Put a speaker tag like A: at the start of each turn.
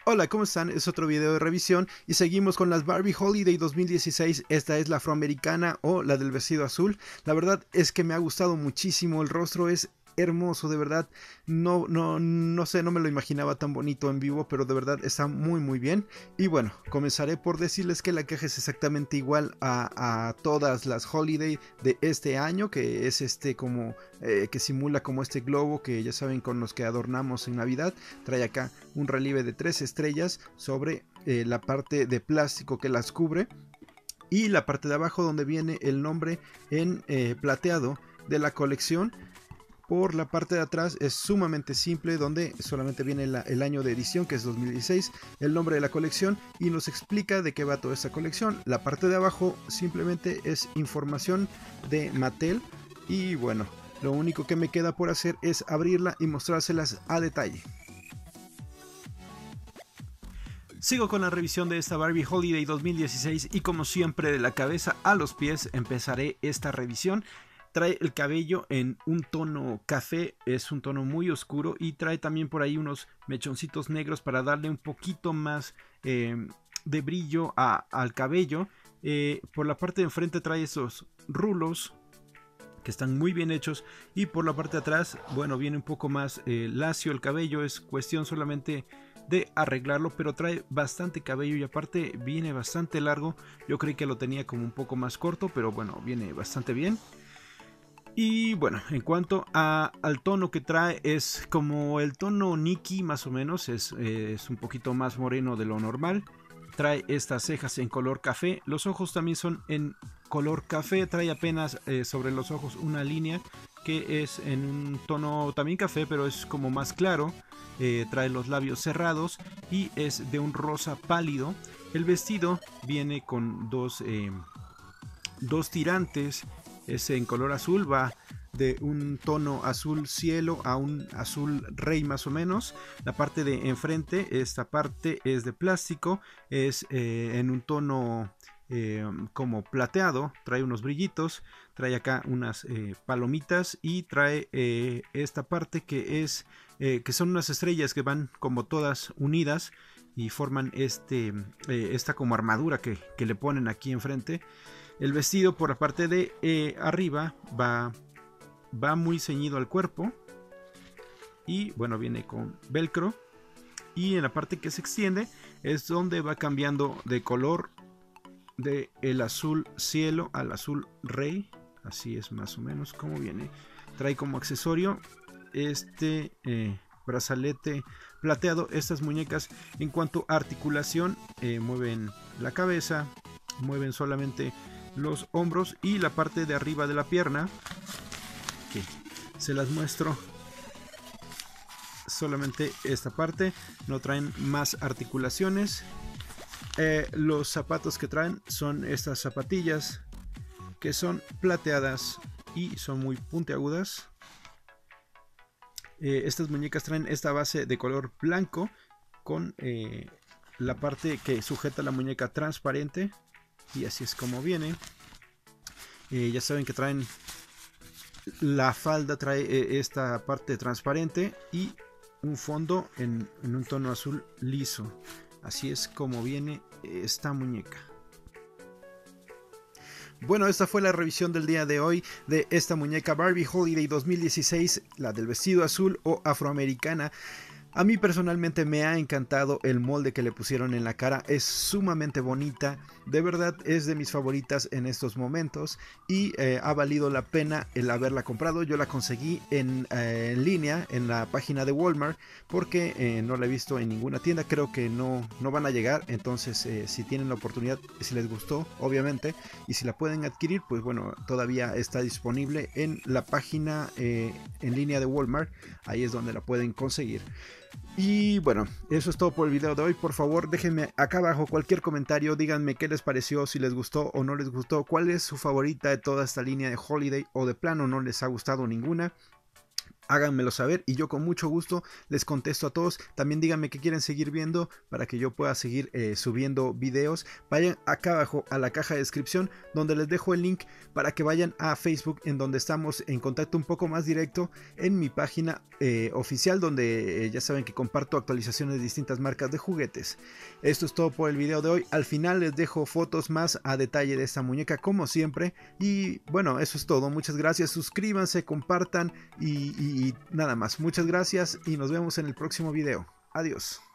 A: Hola, ¿cómo están? Es otro video de revisión y seguimos con las Barbie Holiday 2016. Esta es la afroamericana o la del vestido azul. La verdad es que me ha gustado muchísimo, el rostro es hermoso, de verdad. No sé, no me lo imaginaba tan bonito en vivo, pero de verdad está muy bien. Y bueno, comenzaré por decirles que la caja es exactamente igual a todas las Holiday de este año, que es como que simula como este globo que ya saben con los que adornamos en Navidad. Trae acá un relieve de 3 estrellas sobre la parte de plástico que las cubre y la parte de abajo donde viene el nombre en plateado de la colección. Por la parte de atrás es sumamente simple, donde solamente viene el año de edición, que es 2016, el nombre de la colección y nos explica de qué va toda esta colección. La parte de abajo simplemente es información de Mattel y bueno, lo único que me queda por hacer es abrirla y mostrárselas a detalle. Sigo con la revisión de esta Barbie Holiday 2016 y como siempre de la cabeza a los pies empezaré esta revisión. Trae el cabello en un tono café, es un tono muy oscuro y trae también por ahí unos mechoncitos negros para darle un poquito más de brillo al cabello. Por la parte de enfrente trae esos rulos que están muy bien hechos y por la parte de atrás, bueno, viene un poco más lacio el cabello, es cuestión solamente de arreglarlo, pero trae bastante cabello y aparte viene bastante largo. Yo creí que lo tenía como un poco más corto, pero bueno, viene bastante bien. Y bueno, en cuanto al tono que trae, es como el tono Nikki más o menos, es un poquito más moreno de lo normal. Trae estas cejas en color café, los ojos también son en color café, trae apenas sobre los ojos una línea que es en un tono también café, pero es como más claro. Trae los labios cerrados y es de un rosa pálido. El vestido viene con dos tirantes, es en color azul, va de un tono azul cielo a un azul rey más o menos. La parte de enfrente, esta parte es de plástico, es en un tono como plateado, trae unos brillitos, trae acá unas palomitas y trae esta parte que son unas estrellas que van como todas unidas y forman esta como armadura que le ponen aquí enfrente. El vestido por la parte de arriba va muy ceñido al cuerpo y bueno, viene con velcro, y en la parte que se extiende es donde va cambiando de color de el azul cielo al azul rey. Así es más o menos como viene. Trae como accesorio brazalete plateado. Estas muñecas en cuanto a articulación mueven la cabeza, mueven solamente los hombros y la parte de arriba de la pierna, que se las muestro, solamente esta parte, no traen más articulaciones. Los zapatos que traen son estas zapatillas que son plateadas y son muy puntiagudas. Estas muñecas traen esta base de color blanco con la parte que sujeta la muñeca transparente, y así es como viene. Ya saben que traen la falda, trae esta parte transparente y un fondo en un tono azul liso. Así es como viene esta muñeca. Bueno, esta fue la revisión del día de hoy de esta muñeca Barbie Holiday 2016, la del vestido azul o afroamericana. A mí personalmente me ha encantado el molde que le pusieron en la cara, es sumamente bonita, de verdad es de mis favoritas en estos momentos y ha valido la pena el haberla comprado. Yo la conseguí en línea en la página de Walmart porque no la he visto en ninguna tienda, creo que no van a llegar, entonces si tienen la oportunidad, si les gustó obviamente y si la pueden adquirir, pues bueno, todavía está disponible en la página en línea de Walmart, ahí es donde la pueden conseguir. Y bueno, eso es todo por el video de hoy. Por favor, déjenme acá abajo cualquier comentario, díganme qué les pareció, si les gustó o no les gustó, cuál es su favorita de toda esta línea de Holiday o de plano no les ha gustado ninguna. háganmelo saber y yo con mucho gusto les contesto a todos. También díganme qué quieren seguir viendo para que yo pueda seguir subiendo videos. Vayan acá abajo a la caja de descripción donde les dejo el link para que vayan a Facebook, en donde estamos en contacto un poco más directo en mi página oficial, donde ya saben que comparto actualizaciones de distintas marcas de juguetes. Esto es todo por el video de hoy. Al final les dejo fotos más a detalle de esta muñeca como siempre. Y bueno, eso es todo. Muchas gracias. Suscríbanse, compartan y nada más. Muchas gracias y nos vemos en el próximo video. Adiós.